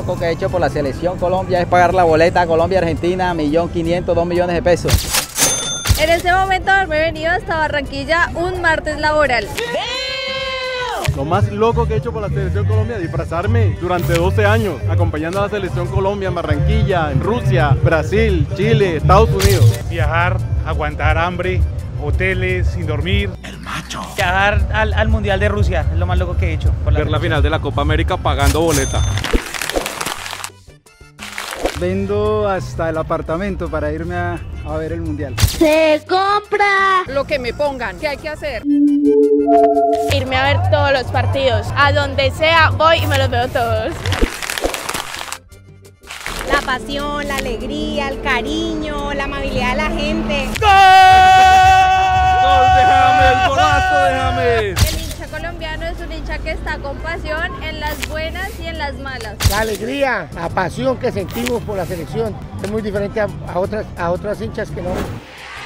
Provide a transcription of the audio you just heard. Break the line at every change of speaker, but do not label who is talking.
loco que he hecho por la selección Colombia es pagar la boleta a Colombia-Argentina, 1.500.000, 2 millones de pesos.
En este momento haberme venido hasta Barranquilla un martes laboral.
Lo más loco que he hecho por la selección Colombia, disfrazarme durante 12 años, acompañando a la selección Colombia en Barranquilla, en Rusia, Brasil, Chile, Estados Unidos.
Viajar, aguantar hambre, hoteles, sin dormir.
El macho.
Viajar al Mundial de Rusia, es lo más loco que he hecho.
Ver la final de la Copa América pagando boleta.
Vendo hasta el apartamento para irme a ver el mundial.
Se compra
lo que me pongan. ¿Qué hay que hacer?
Irme a ver todos los partidos. A donde sea voy y me los veo todos.
La pasión, la alegría, el cariño, la amabilidad de la gente.
¡Gol! ¡Gol! ¡Déjame! ¡El golazo! ¡Déjame!
El hincha colombiano es un hincha que está con pasión en las buenas y en las malas.
La alegría, la pasión que sentimos por la selección es muy diferente a otras hinchas que no.